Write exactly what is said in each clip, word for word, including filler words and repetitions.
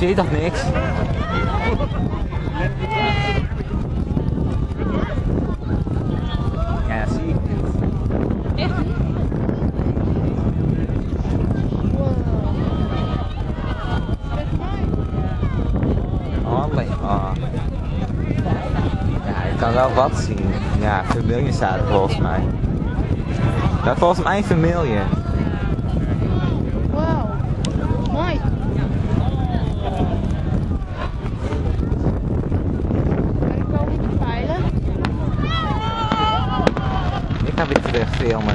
zie je toch niks? Ja, dat zie ik niet. Echt niet? Alleen maar. Ja, je kan wel wat zien. Ja, Vermilion staat er volgens mij. Dat is volgens mij Vermilion. Wauw, mooi. Ben ik wel moeten veilen? Ik ga weer terug filmen.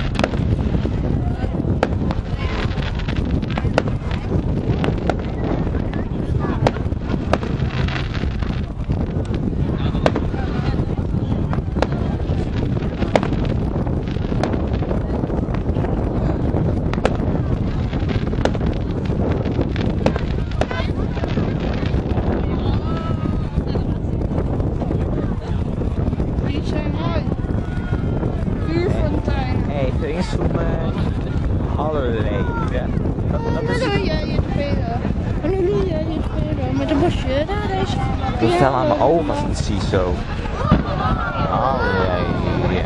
Halleluja. Dat, dat is... Halleluja, je spelen. Halleluja, je spelen. Met een bosje, daar is. Ik stel aan mijn ogen als ik het zie zo. Halleluja.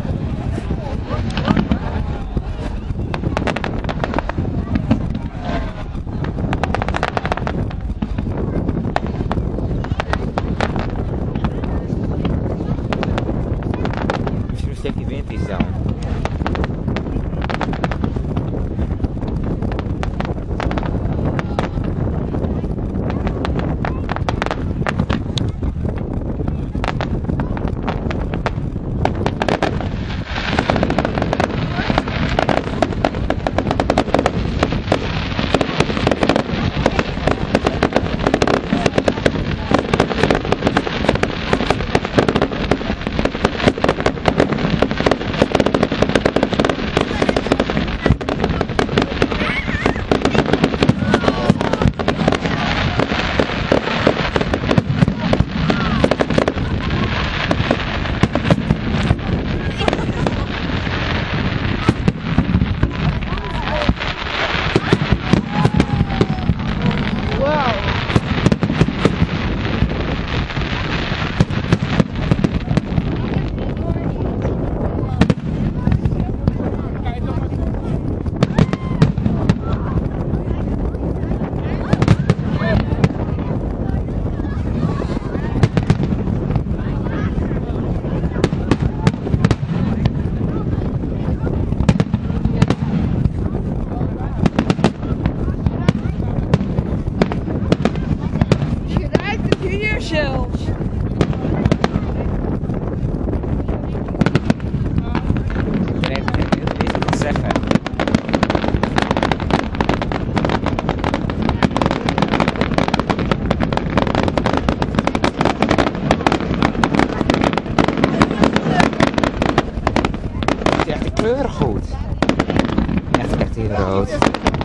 Misschien een stukje wind is dan. Zelfs. Nee, ik weet niet wat zeggen. Het is echt de kleuren goed. Echt, echt heel rood.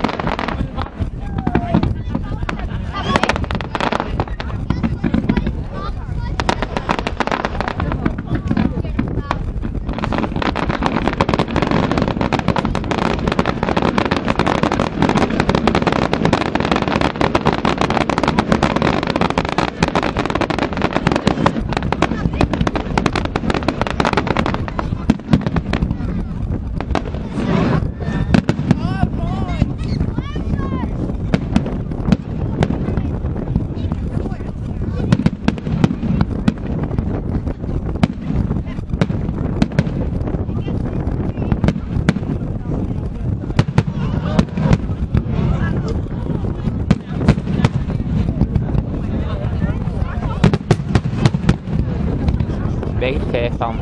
Beetje ver van.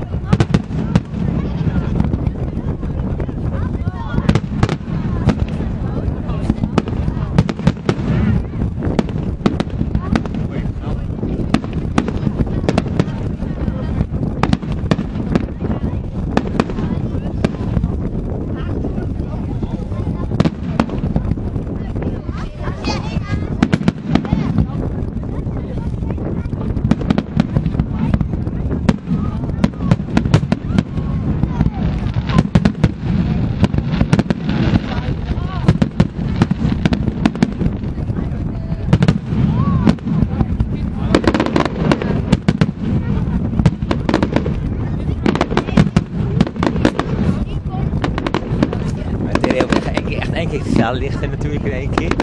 kijk, de zaal ligt er natuurlijk in één keer.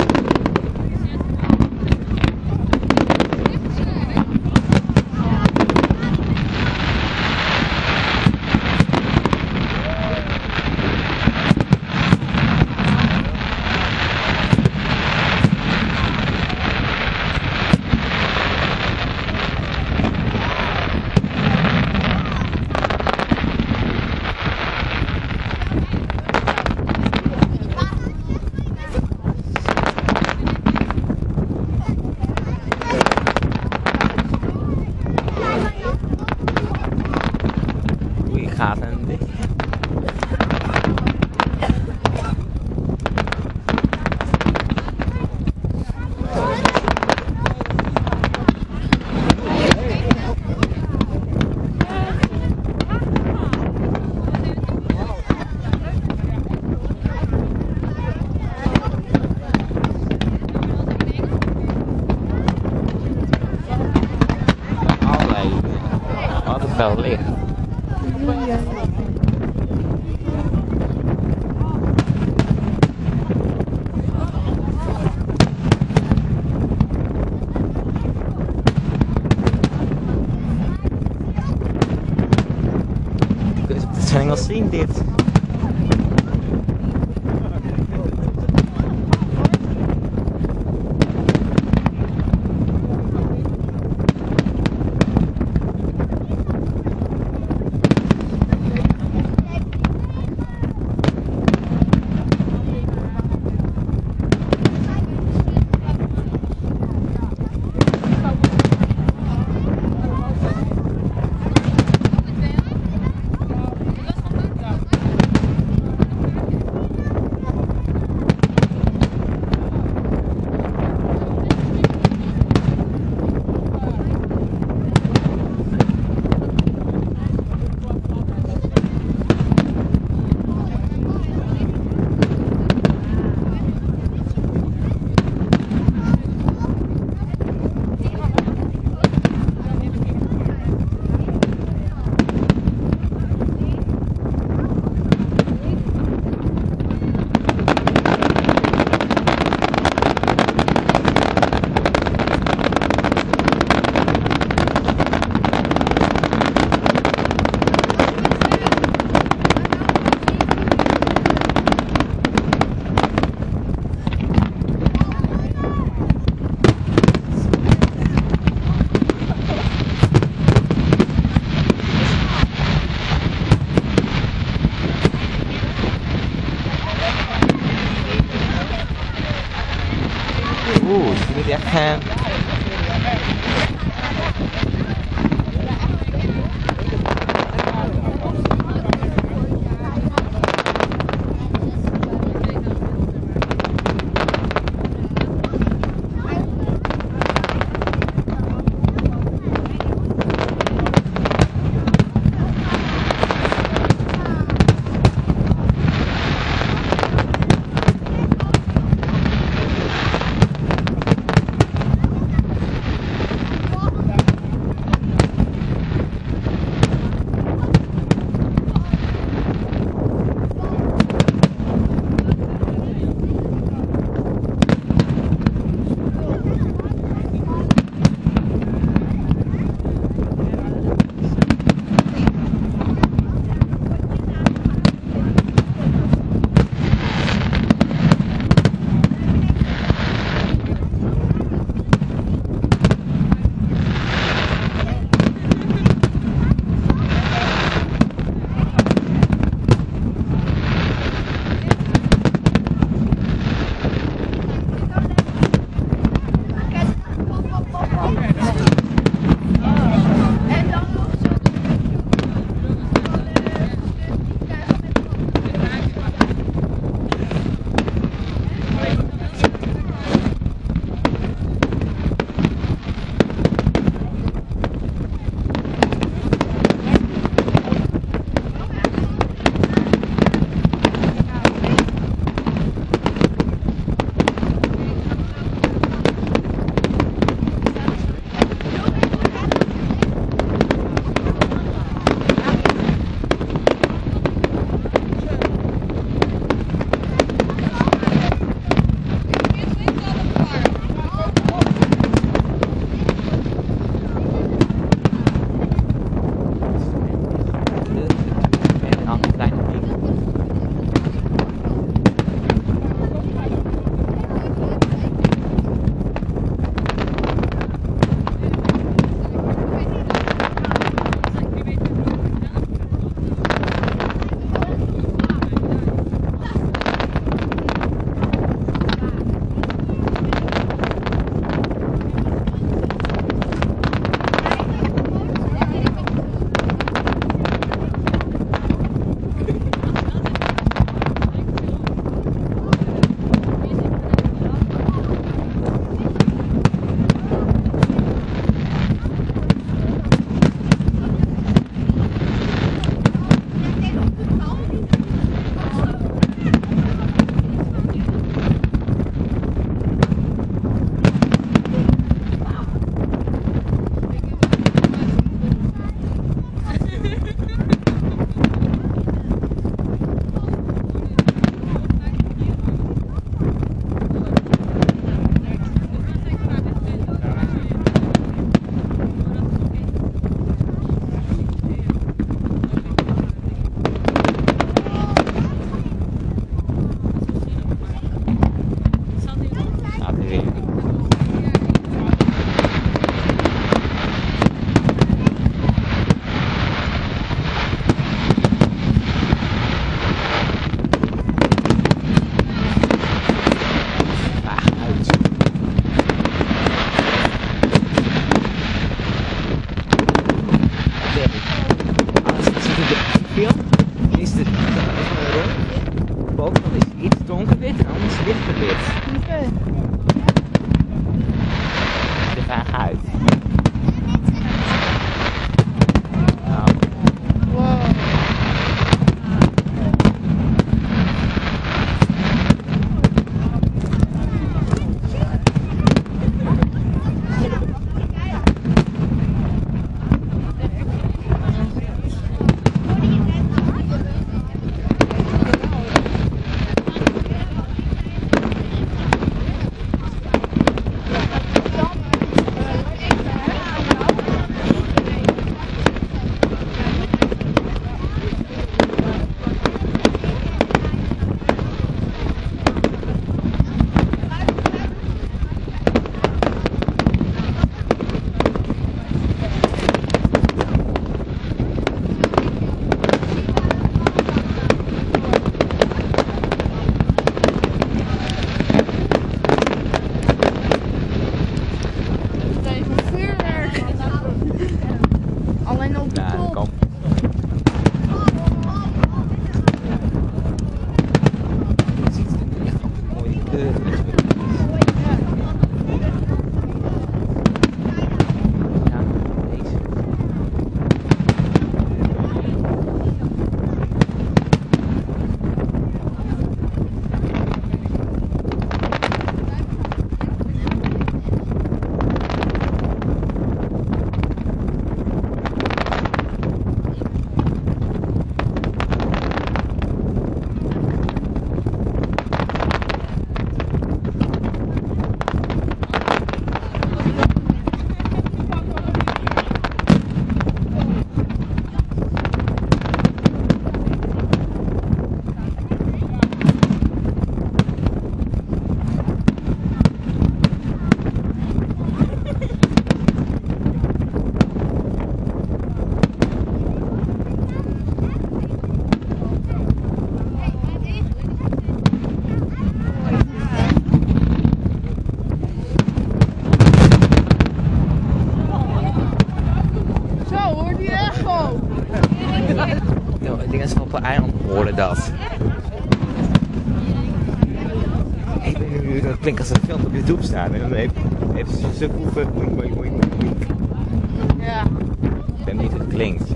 Gaat en dicht. Allerlei. Altijd wel licht. Het zijn wel zien dit. Oeh, ik moet echt gaan. bovenkant is hij iets donkerwit en anders lichter wit. Oké. Okay. De vraag uit. Nou. Wow. Alleen op de Ja, top. kom. Je ziet echt een mooie kleuren met z'n ja, deze. Ik denk dat ze op een eiland horen dat. Ik weet niet hoe dat klinkt als een film op YouTube staat. En dan heeft, heeft ze zo voegen. Ja. Ik weet niet hoe het klinkt.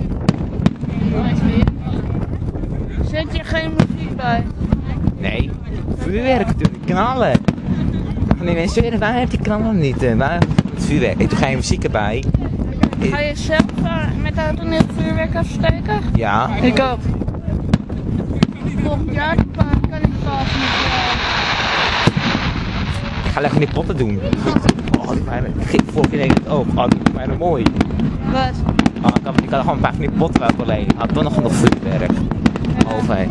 Zet je geen muziek bij? Nee, vuurwerk natuurlijk, knallen. Nee, mensen zeggen, waar heb je knallen niet? Waar heb je het vuurwerk? En toen ga je muziek erbij. Ga je zelf uh, met de auto net vuurwerk afsteken? Ja. Ik ook. Volgend jaar kan ik het al niet. Ik ga lekker die potten doen. Oh, die waren, vorige keer denk ik ook, oh, die waren mooi. Wat? Oh, ik, had, ik had gewoon een paar van die potten uit alleen. Ik had toch nog genoeg vuurwerk. Ja. Overheen.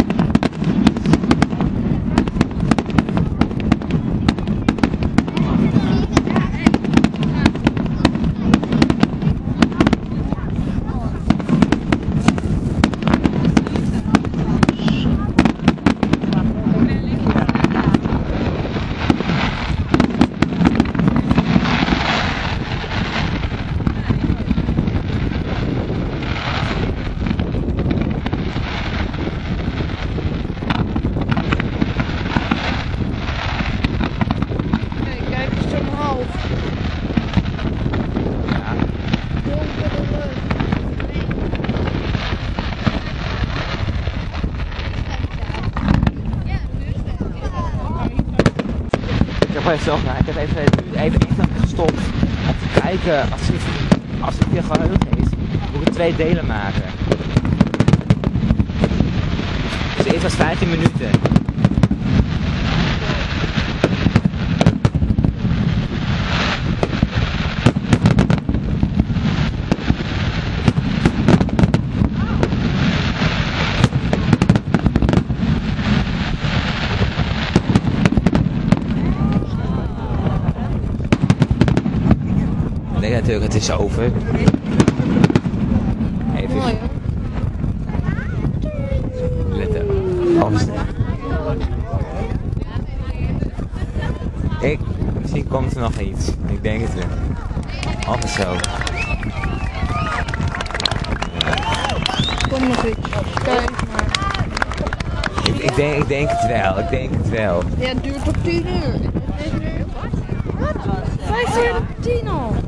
Zelf, nou, ik heb even, even echt gestopt om te kijken als het, als het weer geheugen is, moet ik twee delen maken. Dus eerst was vijftien minuten. Nee, natuurlijk, het is over. Even. Mooi, Letten. Overstaan. Ik, misschien komt er nog iets. Ik denk het wel. Altijd zo. Kom nog iets. Kijk maar. Ik, ik denk, ik denk het wel, ik denk het wel. Ja, het duurt tot tien uur. Wat? Vijf uur op tien al.